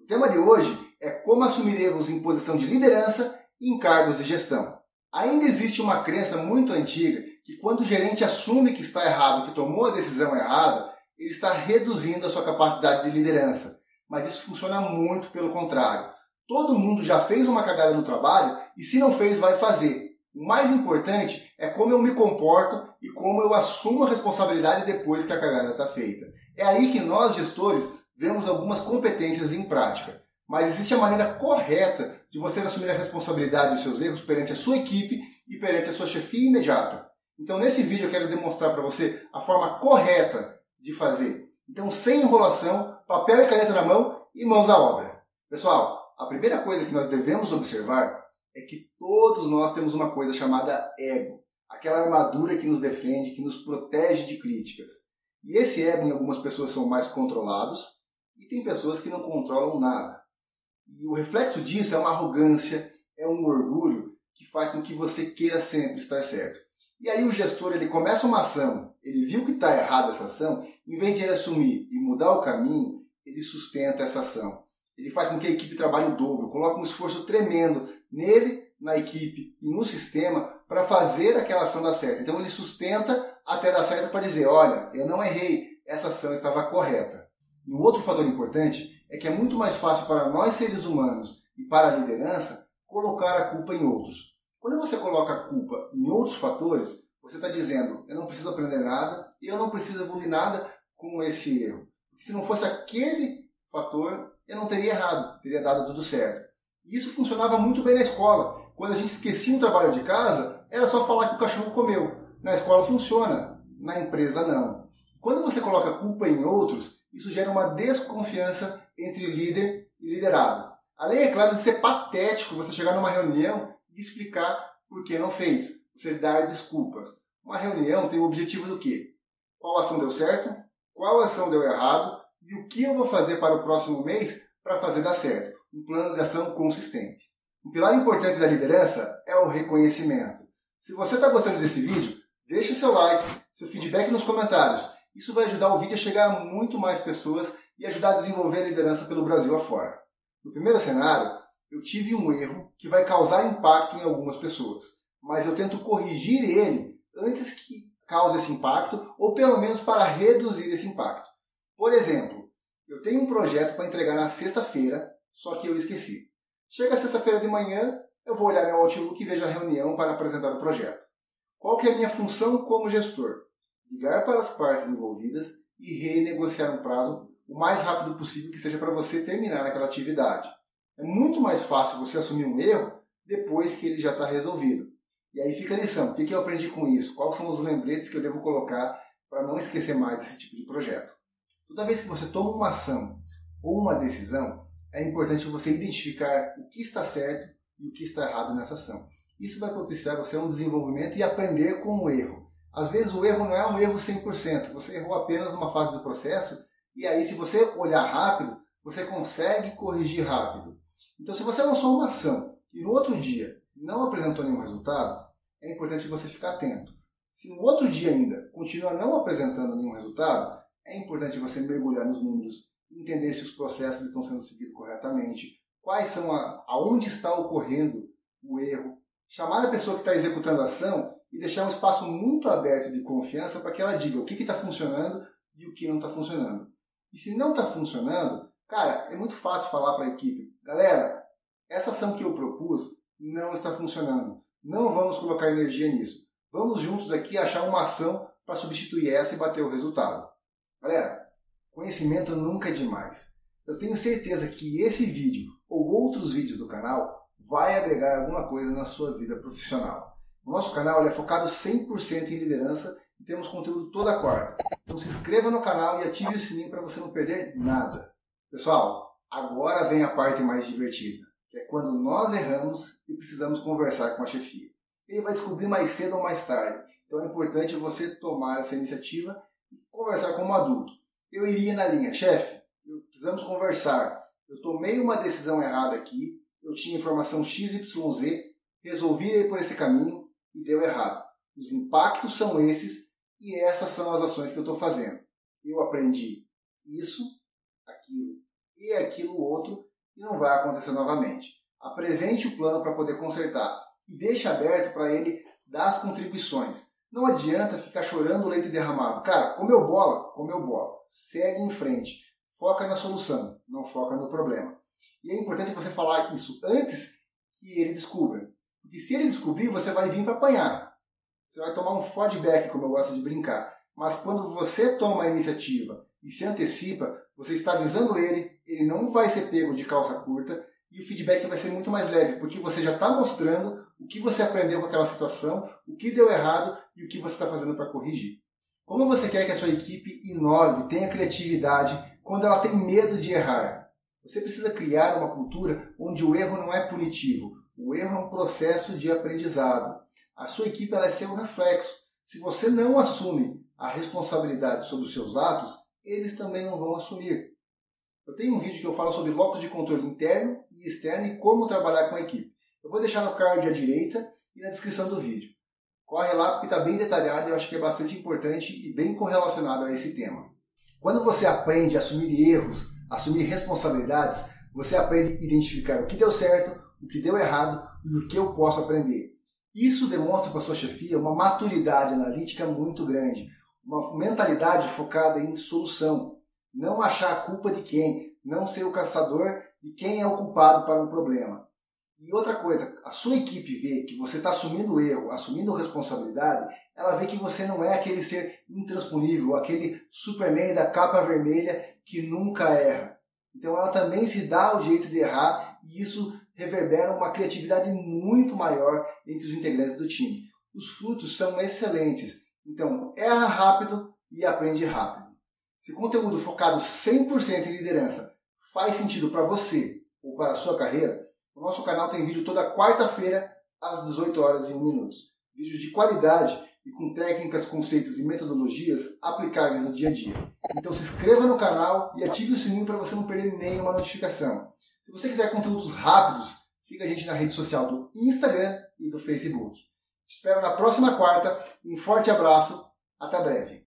tema de hoje é como assumir erros em posição de liderança e em cargos de gestão. Ainda existe uma crença muito antiga que quando o gerente assume que está errado, que tomou a decisão errada, ele está reduzindo a sua capacidade de liderança. Mas isso funciona muito pelo contrário. Todo mundo já fez uma cagada no trabalho e se não fez, vai fazer. O mais importante é como eu me comporto e como eu assumo a responsabilidade depois que a cagada está feita. É aí que nós, gestores, vemos algumas competências em prática. Mas existe a maneira correta de você assumir a responsabilidade dos seus erros perante a sua equipe e perante a sua chefia imediata. Então, nesse vídeo eu quero demonstrar para você a forma correta de fazer. Então, sem enrolação, papel e caneta na mão e mãos à obra. Pessoal, a primeira coisa que nós devemos observar é que todos nós temos uma coisa chamada ego. Aquela armadura que nos defende, que nos protege de críticas. E esse ego, em algumas pessoas, são mais controlados e tem pessoas que não controlam nada. E o reflexo disso é uma arrogância, é um orgulho que faz com que você queira sempre estar certo. E aí o gestor, ele começa uma ação, ele viu que está errada essa ação, em vez de ele assumir e mudar o caminho, ele sustenta essa ação. Ele faz com que a equipe trabalhe o dobro, coloca um esforço tremendo nele, na equipe e no sistema para fazer aquela ação dar certo. Então ele sustenta até dar certo para dizer, olha, eu não errei, essa ação estava correta. E um outro fator importante é que é muito mais fácil para nós seres humanos e para a liderança colocar a culpa em outros. Quando você coloca a culpa em outros fatores, você está dizendo, eu não preciso aprender nada e eu não preciso evoluir nada com esse erro. Porque se não fosse aquele fator, eu não teria errado, teria dado tudo certo. E isso funcionava muito bem na escola. Quando a gente esquecia um trabalho de casa, era só falar que o cachorro comeu. Na escola funciona, na empresa não. Quando você coloca a culpa em outros, isso gera uma desconfiança entre líder e liderado. Além, é claro, de ser patético você chegar numa reunião e explicar por que não fez. Você dar desculpas. Uma reunião tem o objetivo do quê? Qual ação deu certo? Qual ação deu errado? E o que eu vou fazer para o próximo mês para fazer dar certo? Um plano de ação consistente. Um pilar importante da liderança é o reconhecimento. Se você está gostando desse vídeo, deixe seu like, seu feedback nos comentários. Isso vai ajudar o vídeo a chegar a muito mais pessoas e ajudar a desenvolver a liderança pelo Brasil afora. No primeiro cenário, eu tive um erro que vai causar impacto em algumas pessoas, mas eu tento corrigir ele antes que cause esse impacto, ou pelo menos para reduzir esse impacto. Por exemplo, eu tenho um projeto para entregar na sexta-feira, só que eu esqueci. Chega sexta-feira de manhã, eu vou olhar meu Outlook e vejo a reunião para apresentar o projeto. Qual que é a minha função como gestor? Ligar para as partes envolvidas e renegociar um prazo o mais rápido possível que seja para você terminar aquela atividade. É muito mais fácil você assumir um erro depois que ele já está resolvido. E aí fica a lição. O que eu aprendi com isso? Quais são os lembretes que eu devo colocar para não esquecer mais desse tipo de projeto? Toda vez que você toma uma ação ou uma decisão, é importante você identificar o que está certo e o que está errado nessa ação. Isso vai propiciar você um desenvolvimento e aprender com o erro. Às vezes o erro não é um erro 100%, você errou apenas uma fase do processo e aí se você olhar rápido, você consegue corrigir rápido. Então se você lançou uma ação e no outro dia não apresentou nenhum resultado, é importante você ficar atento. Se no outro dia ainda continua não apresentando nenhum resultado, é importante você mergulhar nos números, entender se os processos estão sendo seguidos corretamente, quais são aonde está ocorrendo o erro, chamar a pessoa que está executando a ação e deixar um espaço muito aberto de confiança para que ela diga o que está funcionando e o que não está funcionando. E se não está funcionando, cara, é muito fácil falar para a equipe, galera, essa ação que eu propus não está funcionando, não vamos colocar energia nisso, vamos juntos aqui achar uma ação para substituir essa e bater o resultado. Galera, conhecimento nunca é demais. Eu tenho certeza que esse vídeo ou outros vídeos do canal vai agregar alguma coisa na sua vida profissional. O nosso canal é focado 100% em liderança e temos conteúdo toda quarta. Então se inscreva no canal e ative o sininho para você não perder nada. Pessoal, agora vem a parte mais divertida, que é quando nós erramos e precisamos conversar com a chefia. Ele vai descobrir mais cedo ou mais tarde. Então é importante você tomar essa iniciativa e conversar como adulto. Eu iria na linha, chefe, precisamos conversar. Eu tomei uma decisão errada aqui, eu tinha informação XYZ, resolvi ir por esse caminho e deu errado. Os impactos são esses e essas são as ações que eu estou fazendo. Eu aprendi isso, aquilo e aquilo outro e não vai acontecer novamente. Apresente o plano para poder consertar e deixe aberto para ele dar as contribuições. Não adianta ficar chorando o leite derramado. Cara, comeu bola? Comeu bola. Segue em frente. Foca na solução, não foca no problema. E é importante você falar isso antes que ele descubra. Porque se ele descobrir, você vai vir para apanhar. Você vai tomar um feedback, como eu gosto de brincar. Mas quando você toma a iniciativa e se antecipa, você está avisando ele não vai ser pego de calça curta e o feedback vai ser muito mais leve, porque você já está mostrando o que você aprendeu com aquela situação, o que deu errado e o que você está fazendo para corrigir. Como você quer que a sua equipe inove, tenha criatividade, quando ela tem medo de errar? Você precisa criar uma cultura onde o erro não é punitivo. O erro é um processo de aprendizado. A sua equipe ela é seu reflexo. Se você não assume a responsabilidade sobre os seus atos, eles também não vão assumir. Eu tenho um vídeo que eu falo sobre locos de controle interno e externo e como trabalhar com a equipe. Eu vou deixar no card à direita e na descrição do vídeo. Corre lá porque está bem detalhado e eu acho que é bastante importante e bem correlacionado a esse tema. Quando você aprende a assumir erros, assumir responsabilidades, você aprende a identificar o que deu certo, o que deu errado e o que eu posso aprender. Isso demonstra para a sua chefia uma maturidade analítica muito grande, uma mentalidade focada em solução. Não achar a culpa de quem, não ser o caçador de quem é o culpado para um problema. E outra coisa, a sua equipe vê que você está assumindo o erro, assumindo responsabilidade, ela vê que você não é aquele ser intransponível, aquele Superman da capa vermelha que nunca erra. Então ela também se dá o direito de errar e isso reverbera uma criatividade muito maior entre os integrantes do time. Os frutos são excelentes, então erra rápido e aprende rápido. Se conteúdo focado 100% em liderança faz sentido para você ou para a sua carreira, o nosso canal tem vídeo toda quarta-feira às 18h01. Vídeos de qualidade e com técnicas, conceitos e metodologias aplicáveis no dia a dia. Então se inscreva no canal e ative o sininho para você não perder nenhuma notificação. Se você quiser conteúdos rápidos, siga a gente na rede social do Instagram e do Facebook. Te espero na próxima quarta. Um forte abraço. Até breve.